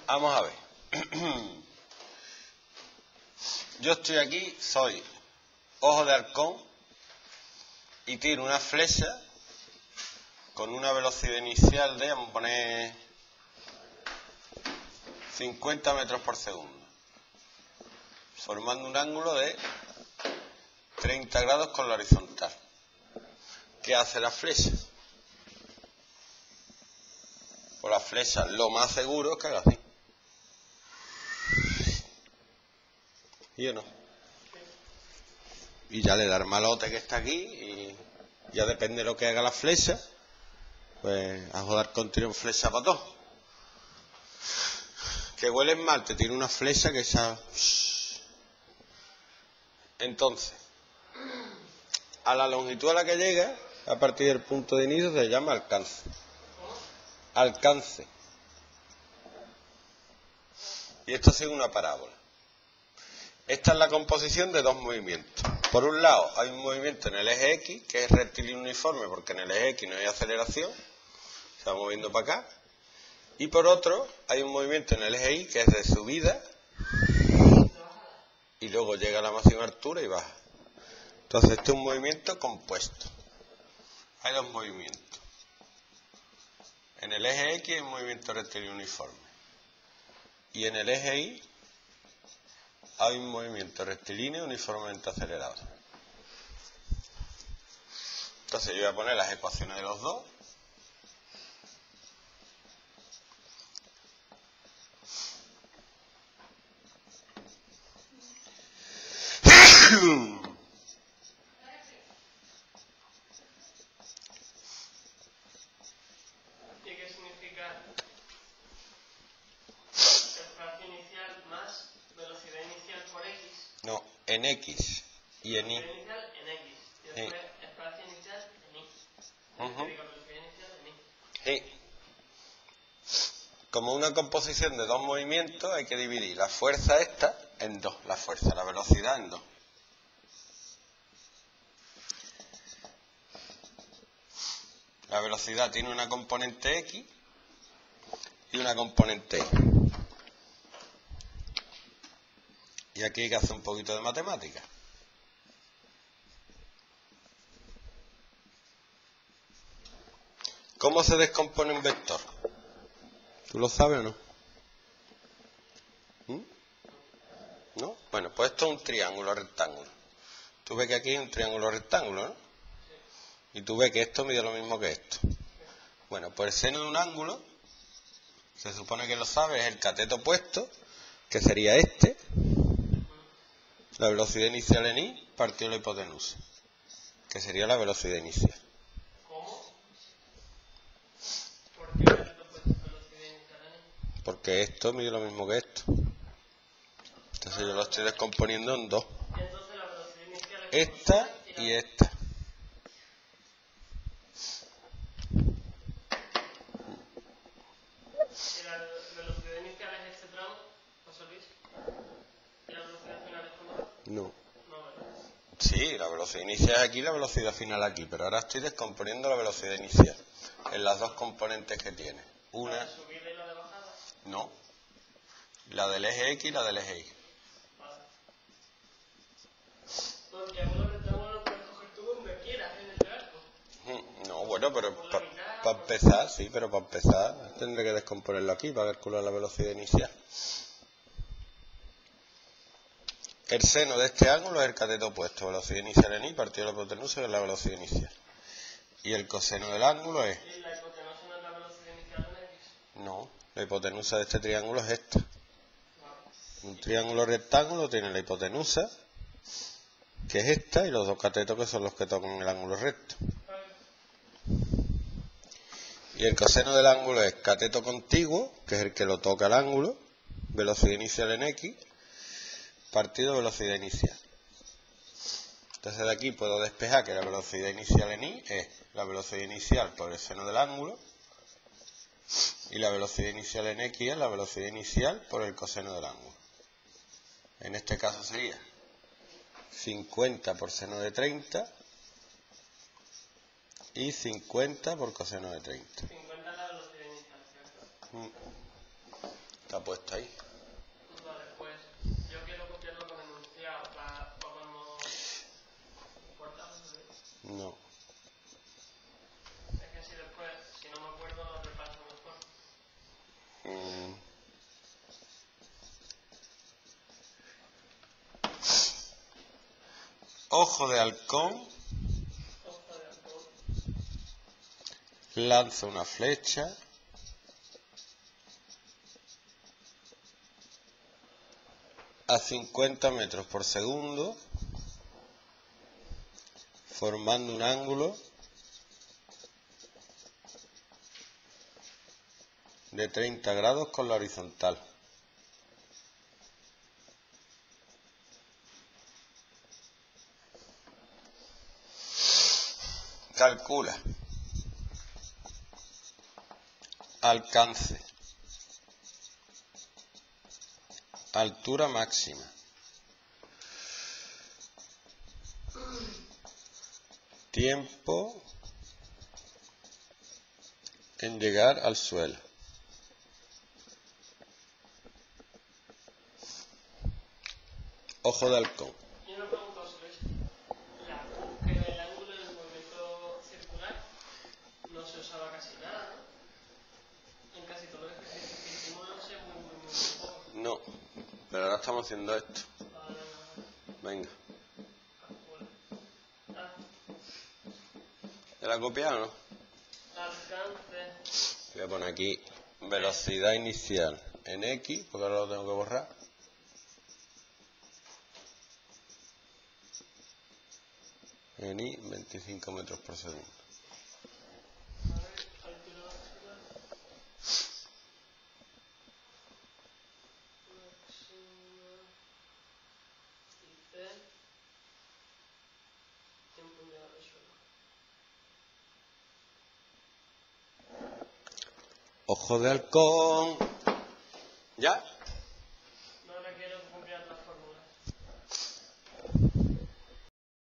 Vamos a ver. Yo estoy aquí, soy ojo de halcón y tiro una flecha con una velocidad inicial de, vamos a poner 50 metros por segundo, formando un ángulo de 30 grados con la horizontal. ¿Qué hace la flecha? Pues la flecha lo más seguro es que haga así. ¿Y o no? Y ya le da el malote que está aquí y ya depende de lo que haga la flecha, pues a joder con tiro flecha para todo. Que huele mal, te tira una flecha que esa... Entonces, a la longitud a la que llega, a partir del punto de inicio, se llama alcance. Alcance. Y esto sigue una parábola. Esta es la composición de dos movimientos. Por un lado, hay un movimiento en el eje X, que es rectilíneo uniforme, porque en el eje X no hay aceleración, se va moviendo para acá. Y por otro, hay un movimiento en el eje Y, que es de subida, y luego llega a la máxima altura y baja. Entonces, este es un movimiento compuesto. Hay dos movimientos. En el eje X hay un movimiento rectilíneo uniforme. Y en el eje Y hay un movimiento rectilíneo uniformemente acelerado. Entonces yo voy a poner las ecuaciones de los dos. ¿Y qué significa espacio inicial más velocidad inicial por X? No, en X y en Y. Velocidad inicial en X. Y después espacio inicial en Y. Significa velocidad inicial en Y. Sí. Como una composición de dos movimientos, hay que dividir la fuerza esta en dos. La velocidad en dos. La velocidad tiene una componente X y una componente Y. Y aquí hay que hacer un poquito de matemática. ¿Cómo se descompone un vector? ¿Tú lo sabes o no? ¿No? Bueno, pues esto es un triángulo rectángulo. Tú ves que aquí hay un triángulo rectángulo, ¿no? Y tú ves que esto mide lo mismo que esto. Bueno, pues el seno de un ángulo, se supone que lo sabes, es el cateto opuesto, que sería este. La velocidad inicial en Y partido de la hipotenusa, que sería la velocidad inicial. ¿Cómo? ¿Por qué cateto opuesto velocidad inicial en Y? Porque esto mide lo mismo que esto. Entonces yo lo estoy descomponiendo en dos. Entonces la velocidad inicial es Esta y esta. ¿Y la velocidad inicial es este tramo, José Luis? ¿Y la velocidad final es como? No. No, ¿verdad? Sí, la velocidad inicial es aquí, la velocidad final aquí, pero ahora estoy descomponiendo la velocidad inicial en las dos componentes que tiene. Una, ¿La de subida y la de bajada? no, la del eje X y la del eje Y. Vale. No, el triángulo rectángulo lo puedes coger tú donde quieras en el arco. No, bueno, pero Por la mitad, para empezar, sí, pero para empezar tendré que descomponerlo aquí para calcular la velocidad inicial. El seno de este ángulo es el cateto opuesto, velocidad inicial en Y partido de la hipotenusa, que es la velocidad inicial. Y el coseno del ángulo es... ¿Y la hipotenusa no es la velocidad inicial en X? No, la hipotenusa de este triángulo es esta. Vale. Un triángulo rectángulo tiene la hipotenusa, que es esta, y los dos catetos que son los que tocan el ángulo recto. Y el coseno del ángulo es cateto contiguo, que es el que lo toca el ángulo, velocidad inicial en X, partido velocidad inicial. Entonces de aquí puedo despejar que la velocidad inicial en Y es la velocidad inicial por el seno del ángulo, y la velocidad inicial en X es la velocidad inicial por el coseno del ángulo. En este caso sería 50 por seno de 30 y 50 por coseno de 30. 50 es la velocidad inicial, ¿cierto? Está puesto ahí. Vale, pues yo quiero copiarlo con enunciado para cuando cortamos. No. Es que así después, si no me acuerdo, lo repaso mejor. Ojo de halcón. Ojo de halcón. Lanza una flecha. A 50 metros por segundo, formando un ángulo de 30 grados con la horizontal. Calcula alcance, altura máxima, tiempo en llegar al suelo. Ojo de halcón. Y una pregunta, José Luis. Que el ángulo del movimiento circular no se usaba casi nada, ¿no? En casi todos los ejercicios que hicimos lo sé muy poco. No, pero ahora estamos haciendo esto. Venga. ¿Te la has copiado o no? Alcance. Voy a poner aquí velocidad inicial en X, porque ahora lo tengo que borrar. En Y, 25 metros por segundo. Altura máxima. Y C. Tiempo en llegar al suelo. Ojo de halcón. ¿Ya?